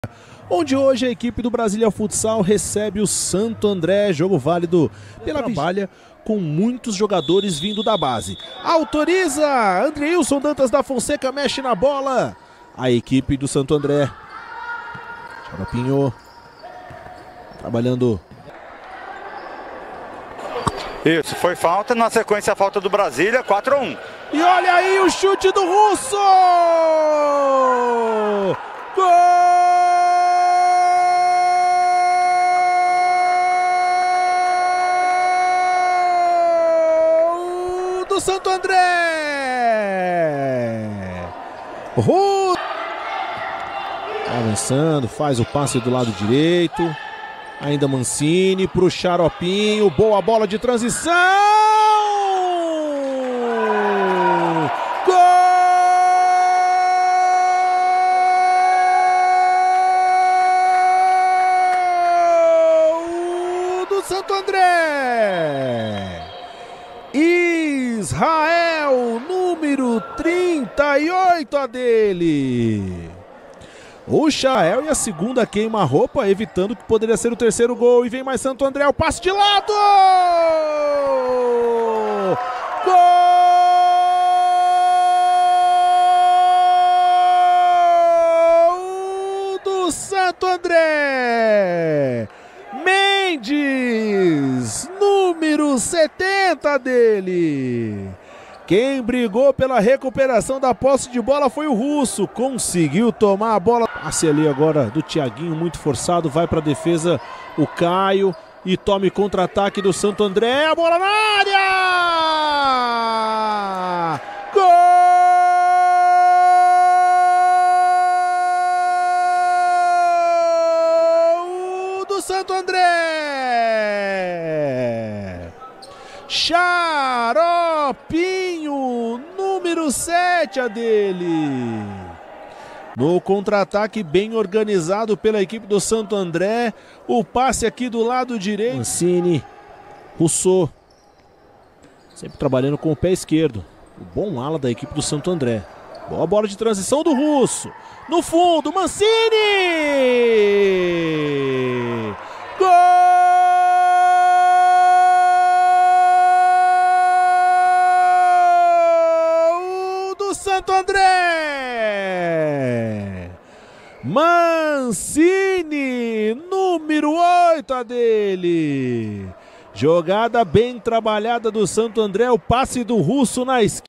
onde hoje a equipe do Brasília Futsal recebe o Santo André, jogo válido pela trabalha com muitos jogadores vindo da base. Autoriza, Andreilson Dantas da Fonseca mexe na bola, a equipe do Santo André. Xaropinho trabalhando. Isso, foi falta, na sequência a falta do Brasília, 4-1. E olha aí o chute do Russo! Gol do Santo André! Avançando, faz o passe do lado direito. Ainda Mancini para o Xaropinho, boa bola de transição! Gol do Santo André! Israel, número 38 a dele. O Chael e a segunda queima-roupa, evitando que poderia ser o terceiro gol. E vem mais Santo André, o passe de lado! Gol do Santo André! Mendes, número 70 dele. Quem brigou pela recuperação da posse de bola foi o Russo. Conseguiu tomar a bola. Passe ali agora do Thiaguinho, muito forçado. Vai para a defesa o Caio. E tome contra-ataque do Santo André. A bola na área! Gol do Santo André! Xaropinho, número 7 a dele. No contra-ataque bem organizado pela equipe do Santo André. O passe aqui do lado direito. Mancini, Russo, sempre trabalhando com o pé esquerdo. O bom ala da equipe do Santo André. Boa bola de transição do Russo. No fundo, Mancini! Gol! Santo André! Mancini, número 8 a dele. Jogada bem trabalhada do Santo André, o passe do Russo na esquerda.